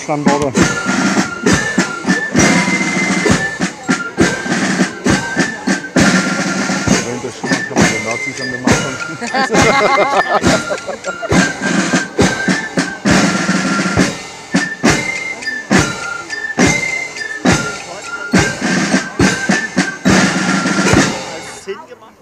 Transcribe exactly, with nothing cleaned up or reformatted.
Verkaufsstandorte. Wenn das schon mal kann man den Nazis an den Markt Sinn gemacht.